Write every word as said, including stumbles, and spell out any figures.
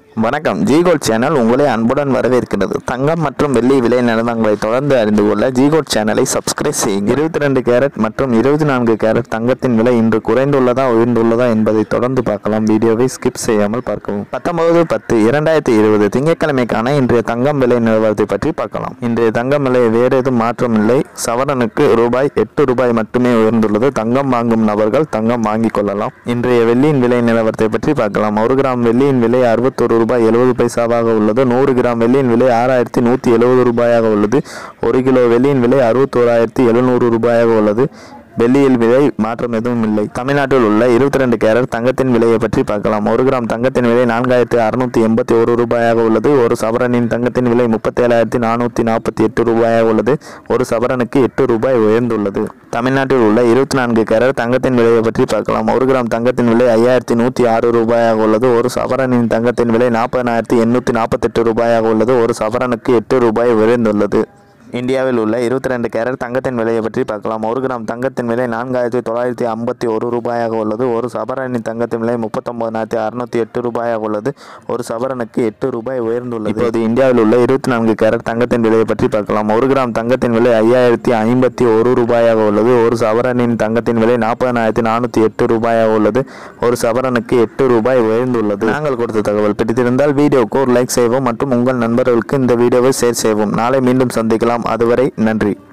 வணக்கம். G gold channel உங்களை அன்புடன் வரவேற்கிறது. தங்கம் மற்றும் வெள்ளி விலை நிலவரங்களை தொடர்ந்து அறிந்து கொள்ள ஜி கோல்ட் சேனலை சப்ஸ்கிரைப் செய்யுங்கள். இருபத்தி ரெண்டு கேரட் மற்றும் இருபத்தி நான்கு கேரட் தங்கத்தின் விலை இன்று குறைந்துள்ளதா உயர்ந்துள்ளதா என்பதை தொடர்ந்து பார்க்கலாம். வீடியோவை ஸ்கிப் செய்யாமல் பார்க்கவும். பத்தொன்பது பத்து இரண்டாயிரத்தி இருபது திங்கட்கிழமைக்கான இன்றைய தங்கம் விலை நிலவரத்தை பற்றி பார்க்கலாம். இன்றைய தங்கம் விலை வேறு எதுவும் மாற்றம் இல்லை. சவரனுக்கு ரூபாய் எட்டு ரூபாய் மட்டுமே உயர்ந்துள்ளது. தங்கம் வாங்கும் நபர்கள் தங்கம் வாங்கிக் கொள்ளலாம். இன்றைய வெள்ளியின் விலை நிலவரத்தை பற்றி பார்க்கலாம். ஒரு கிராம் வெள்ளியின் விலை அறுபத்தொரு ரூபாய் எழுபது பைசாவாக உள்ளது. நூறு கிராம் வெள்ளியின் விலை ஆறாயிரத்தி நூற்றி எழுபது ரூபாயாக உள்ளது. ஒரு கிலோ வெள்ளியின் விலை அறுபத்தோராயிரத்தி எழுநூறு ரூபாயாக உள்ளது. வெள்ளியில் விலை மாற்றம் எதுவும் இல்லை. தமிழ்நாட்டில் உள்ள இருபத்தி ரெண்டு கேரட் தங்கத்தின் விலையை பற்றி பார்க்கலாம். ஒரு கிராம் தங்கத்தின் விலை நான்காயிரத்தி அறுநூத்தி எண்பத்தி ஒரு ரூபாயாக உள்ளது. ஒரு சவரனின் தங்கத்தின் விலை முப்பத்தி ஏழாயிரத்தி நானூற்றி நாற்பத்தி எட்டு ரூபாயாக உள்ளது. ஒரு சவரனுக்கு எட்டு ரூபாய் உயர்ந்துள்ளது. தமிழ்நாட்டில் உள்ள இருபத்தி நான்கு கேரட் தங்கத்தின் விலையை பற்றி பார்க்கலாம். ஒரு கிராம் தங்கத்தின் விலை ஐயாயிரத்தி நூற்றி ஆறு ரூபாயாக உள்ளது. ஒரு சவரனின் தங்கத்தின் விலை நாற்பதாயிரத்தி எண்ணூற்றி நாற்பத்தி எட்டு ரூபாயாக உள்ளது. ஒரு சவரனுக்கு எட்டு ரூபாய் உயர்ந்துள்ளது. இந்தியாவில் உள்ள இருபத்தி ரெண்டு கேரட் தங்கத்தின் விலையை பற்றி பார்க்கலாம். ஒரு கிராம் தங்கத்தின் விலை நான்காயிரத்தி தொள்ளாயிரத்தி ஐம்பத்தி ஒரு ரூபாயாக உள்ளது. ஒரு சவரனின் தங்கத்தின் விலை முப்பத்தொன்பதாயிரத்தி அறுநூத்தி எட்டு ரூபாயாக உள்ளது. ஒரு சவரனுக்கு எட்டு ரூபாய் உயர்ந்துள்ளது. இப்போது இந்தியாவில் உள்ள இருபத்தி நான்கு கேரட் தங்கத்தின் விலையை பற்றி பார்க்கலாம். ஒரு கிராம் தங்கத்தின் விலை ஐயாயிரத்தி ஐம்பத்தி ஒரு ரூபாயாக உள்ளது. ஒரு சவரனின் தங்கத்தின் விலை நாற்பதாயிரத்தி நானூற்றி எட்டு ரூபாயாக உள்ளது. ஒரு சவரனுக்கு எட்டு ரூபாய் உயர்ந்துள்ளது. நாங்கள் கொடுத்த தகவல் பிடித்திருந்தால் வீடியோக்கு ஒரு லைக் செய்வோம் மற்றும் உங்கள் நண்பர்களுக்கு இந்த வீடியோவை ஷேர் செய்வோம். நாளை மீண்டும் சந்திக்கலாம். அதுவரை நன்றி.